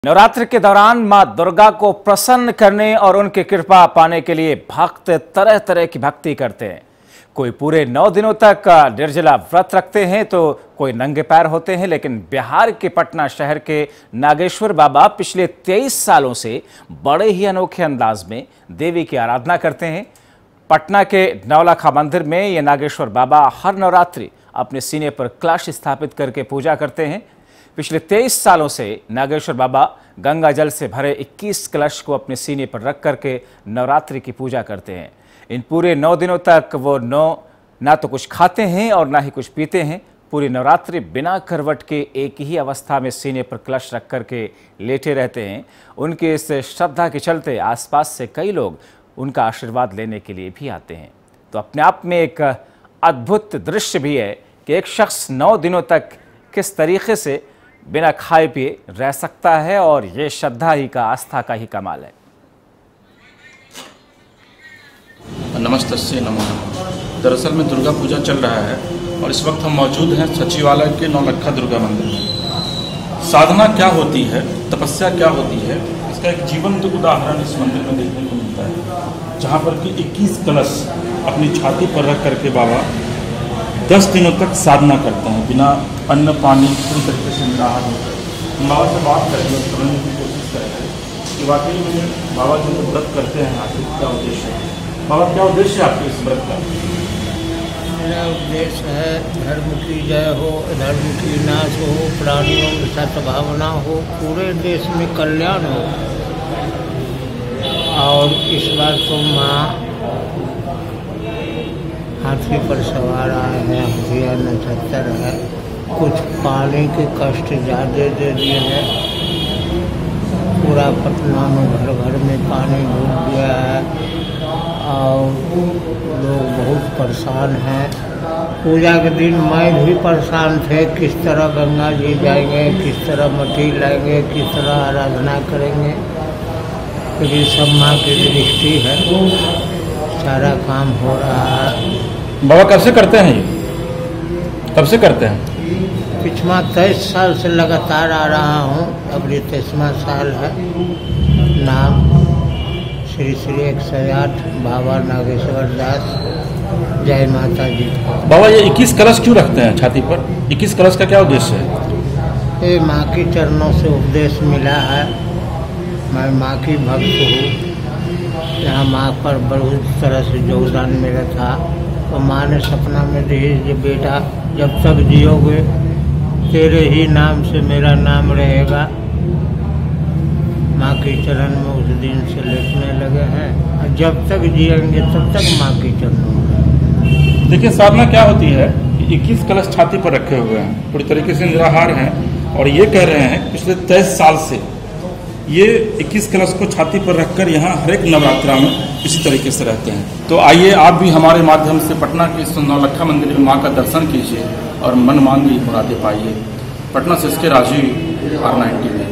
नवरात्र के दौरान मां दुर्गा को प्रसन्न करने और उनकी कृपा पाने के लिए भक्त तरह तरह की भक्ति करते हैं। कोई पूरे 9 दिनों तक निर्जला व्रत रखते हैं तो कोई नंगे पैर होते हैं। लेकिन बिहार के पटना शहर के नागेश्वर बाबा पिछले 23 सालों से बड़े ही अनोखे अंदाज में देवी की आराधना करते हैं। पटना के नौलखा मंदिर में ये नागेश्वर बाबा हर नवरात्रि अपने सीने पर कलश स्थापित करके पूजा करते हैं। पिछले 23 सालों से नागेश्वर बाबा गंगा जल से भरे 21 कलश को अपने सीने पर रख करके नवरात्रि की पूजा करते हैं। इन पूरे 9 दिनों तक वो ना तो कुछ खाते हैं और ना ही कुछ पीते हैं। पूरी नवरात्रि बिना करवट के एक ही अवस्था में सीने पर कलश रख करके लेटे रहते हैं। उनके इस श्रद्धा के चलते आसपास से कई लोग उनका आशीर्वाद लेने के लिए भी आते हैं। तो अपने आप में एक अद्भुत दृश्य भी है कि एक शख्स 9 दिनों तक किस तरीके से बिना खाए पिए रह सकता है, और ये श्रद्धा ही का, आस्था का ही कमाल है। नमस्तस्य नमो नमः। दरअसल में दुर्गा पूजा चल रहा है और इस वक्त हम मौजूद हैं सचिवालय के नौलखा दुर्गा मंदिर में। साधना क्या होती है, तपस्या क्या होती है, इसका एक जीवंत उदाहरण इस मंदिर में देखने को मिलता है, जहाँ पर कि 21 कलश अपनी छाती पर रख करके बाबा 10 दिनों तक साधना करते हैं, बिना अन्न पानी पूरी तरीके से निराहार होकर। हम बाबा से बात करेंगे और समझने की कोशिश करेंगे कि वाकई में बाबा जो व्रत करते हैं आखिर क्या उद्देश्य है। बाबा, क्या उद्देश्य है आपके इस व्रत का? मेरा उद्देश्य है धर्म की जय हो, धर्म की नाश हो, प्राणियों में सद्भावना हो, पूरे देश में कल्याण हो। और इस बार तो माँ हाथी पर सवार आए हैं, हथिया नक्षत्र है, कुछ पानी के कष्ट ज़्यादा दे दिए हैं। पूरा पटना में घर घर में पानी घुस गया है और लोग बहुत परेशान हैं। पूजा के दिन मैं भी परेशान थे, किस तरह गंगा जी जाएंगे, किस तरह मट्टी लाएंगे, किस तरह आराधना करेंगे। क्योंकि सब माँ की दृष्टि है, सारा काम हो रहा है। बाबा कब से करते हैं ये? कब से करते हैं? पिछला 23 साल से लगातार आ रहा हूँ, अब ये 23वां साल है। नाम श्री श्री 108 बाबा नागेश्वर दास। जय माता जी। बाबा, ये 21 कलश क्यों रखते हैं छाती पर? 21 कलश का क्या उद्देश्य है? ये माँ के चरणों से उपदेश मिला है। मैं माँ की भक्त हूँ। यहाँ माँ पर बहुत तरह से योगदान मेरा था। तो माँ ने सपना में दी कि बेटा, जब तक जियोगे तेरे ही नाम से मेरा नाम रहेगा। माँ के चरण में उस दिन से लेटने लगे हैं, और जब तक जिएंगे तब तक माँ के चरणों में। देखिए, साधना क्या होती है कि 21 कलश छाती पर रखे हुए हैं, पूरी तरीके से निराहार हैं, और ये कह रहे हैं पिछले 23 साल से ये 21 कलश को छाती पर रखकर यहाँ हर एक नवरात्रा में इसी तरीके से रहते हैं। तो आइए आप भी हमारे माध्यम से पटना के इस नौलखा मंदिर में माँ का दर्शन कीजिए और मन मांगी मुरादें पाइए। पटना से इसके राजीव R9 TV।